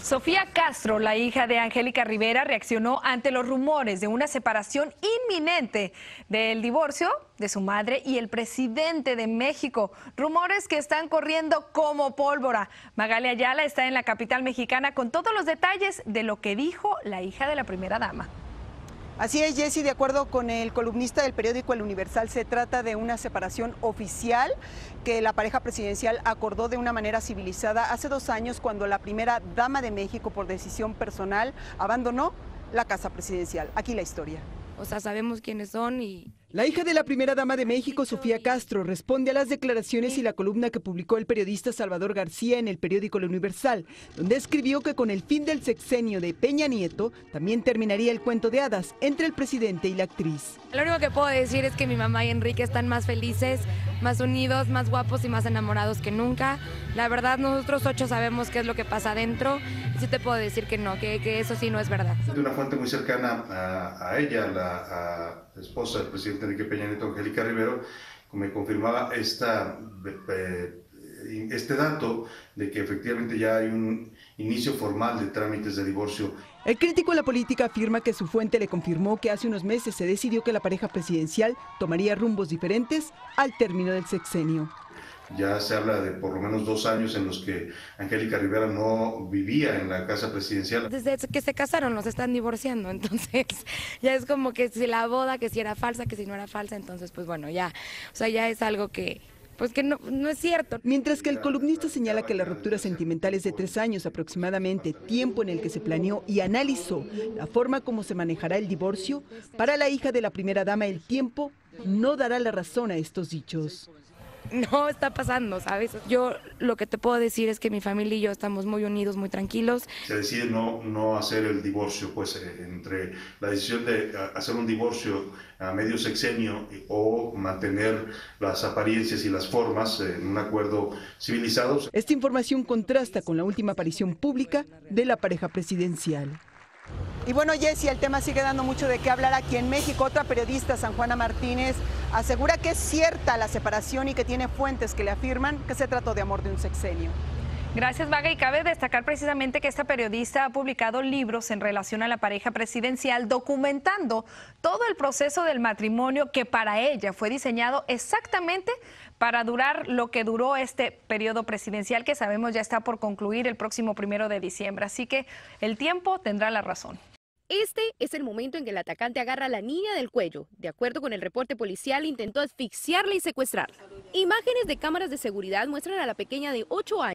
Sofía Castro, la hija de Angélica Rivera, reaccionó ante los rumores de una separación inminente del divorcio de su madre y el presidente de México. Rumores que están corriendo como pólvora. Magali Ayala está en la capital mexicana con todos los detalles de lo que dijo la hija de la primera dama. Así es, Jessy, de acuerdo con el columnista del periódico El Universal, se trata de una separación oficial que la pareja presidencial acordó de una manera civilizada hace 2 años cuando la primera dama de México, por decisión personal, abandonó la casa presidencial. Aquí la historia. O sea, sabemos quiénes son y... La hija de la primera dama de México, Sofía Castro, responde a las declaraciones y la columna que publicó el periodista Salvador García en el periódico El Universal, donde escribió que con el fin del sexenio de Peña Nieto, también terminaría el cuento de hadas entre el presidente y la actriz. Lo único que puedo decir es que mi mamá y Enrique están más felices, más unidos, más guapos y más enamorados que nunca. La verdad, nosotros 8 sabemos qué es lo que pasa adentro. Y sí te puedo decir que no, que eso sí no es verdad. De una fuente muy cercana a ella, la esposa del presidente Enrique Peña Nieto, Angélica Rivera, me confirmaba este dato de que efectivamente ya hay un inicio formal de trámites de divorcio. El crítico de la política afirma que su fuente le confirmó que hace unos meses se decidió que la pareja presidencial tomaría rumbos diferentes al término del sexenio. Ya se habla de por lo menos 2 años en los que Angélica Rivera no vivía en la casa presidencial. Desde que se casaron los están divorciando, entonces ya es como que si la boda, que si era falsa, que si no era falsa, entonces pues bueno, ya, o sea, ya es algo que... Pues que no es cierto. Mientras que el columnista señala que la ruptura sentimental es de 3 años aproximadamente, tiempo en el que se planeó y analizó la forma como se manejará el divorcio, para la hija de la primera dama el tiempo no dará la razón a estos dichos. No está pasando, ¿sabes? Yo lo que te puedo decir es que mi familia y yo estamos muy unidos, muy tranquilos. Se decide no hacer el divorcio, pues entre la decisión de hacer un divorcio a medio sexenio o mantener las apariencias y las formas en un acuerdo civilizado. Esta información contrasta con la última aparición pública de la pareja presidencial. Y bueno, Jessy, el tema sigue dando mucho de qué hablar aquí en México. Otra periodista, San Juana Martínez, asegura que es cierta la separación y que tiene fuentes que le afirman que se trató de amor de un sexenio. Gracias, Vaga. Y cabe destacar precisamente que esta periodista ha publicado libros en relación a la pareja presidencial, documentando todo el proceso del matrimonio que para ella fue diseñado exactamente para durar lo que duró este periodo presidencial, que sabemos ya está por concluir el próximo 1 de diciembre. Así que el tiempo tendrá la razón. Este es el momento en que el atacante agarra a la niña del cuello. De acuerdo con el reporte policial, intentó asfixiarla y secuestrarla. Imágenes de cámaras de seguridad muestran a la pequeña de 8 años